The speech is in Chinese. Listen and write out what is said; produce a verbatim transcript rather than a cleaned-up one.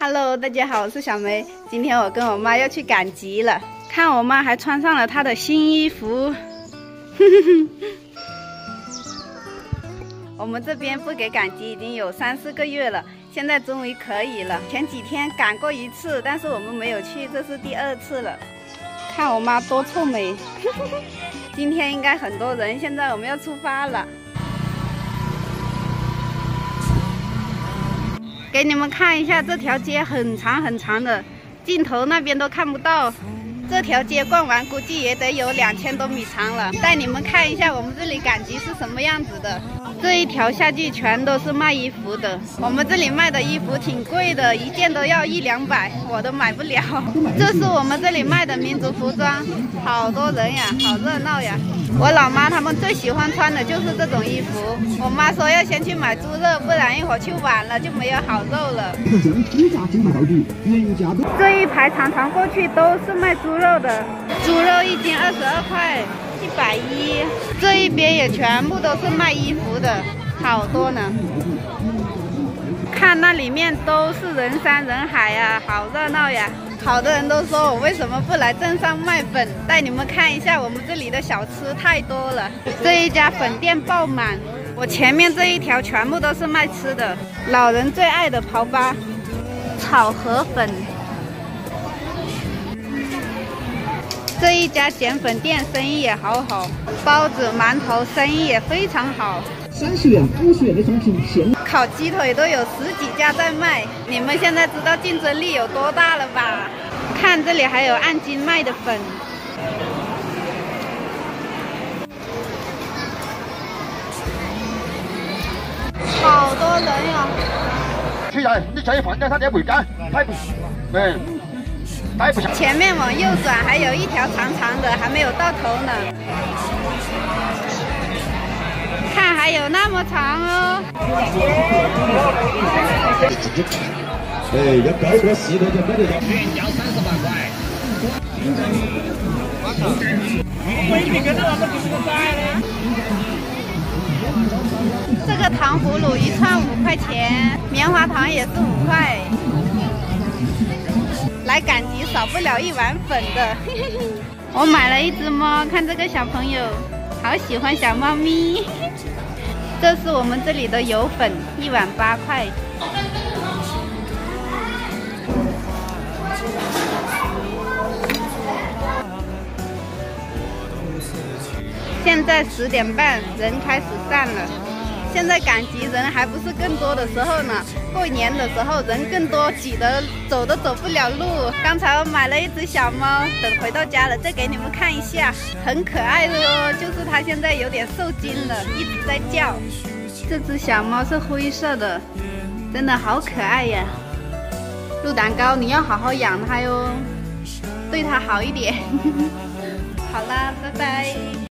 Hello， 大家好，我是小梅。今天我跟我妈要去赶集了，看我妈还穿上了她的新衣服。我们这边不给赶集已经有三四个月了，现在终于可以了。前几天赶过一次，但是我们没有去，这是第二次了。看我妈多臭美。今天应该很多人，现在我们要出发了。 给你们看一下，这条街很长很长的，尽头那边都看不到。这条街逛完估计也得有两千多米长了。带你们看一下我们这里赶集是什么样子的。这一条下去全都是卖衣服的，我们这里卖的衣服挺贵的，一件都要一两百，我都买不了。这是我们这里卖的民族服装，好多人呀，好热闹呀。 我老妈他们最喜欢穿的就是这种衣服。我妈说要先去买猪肉，不然一会儿去晚了就没有好肉了。这一排常常过去都是卖猪肉的，猪肉一斤二十二块，一百一。这一边也全部都是卖衣服的，好多呢。看那里面都是人山人海呀，好热闹呀。 好多人都说我为什么不来镇上卖粉？带你们看一下我们这里的小吃太多了，这一家粉店爆满。我前面这一条全部都是卖吃的，老人最爱的刨粑、炒河粉。这一家碱粉店生意也好好，包子、馒头生意也非常好。 三十元、五十元的商品全。 烤鸡腿都有十几家在卖，你们现在知道竞争力有多大了吧？看这里还有按斤卖的粉，好多人呀！ 出人，你再放假他点回家，太不，嗯，太不想。 前面往右转还有一条长长的，还没有到头呢。 看，还有那么长哦！ 哎，要高过十的就买得到。 原价三十八块。 这个糖葫芦一串五块钱，棉花糖也是五块。来赶集少不了一碗粉的。我买了一只猫，看这个小朋友。 好喜欢小猫咪，这是我们这里的油粉，一碗八块。现在十点半，人开始散了。现在赶集人还不是更多的时候呢，过年的时候人更多，挤得走都走不了路。刚才我买了一只小猫，等回到家了再给你们看一下，很可爱的哦。就是它现在有点受惊了，一直在叫。这只小猫是灰色的，真的好可爱呀。鹿蛋糕，你要好好养它哟，对它好一点。好啦，拜拜。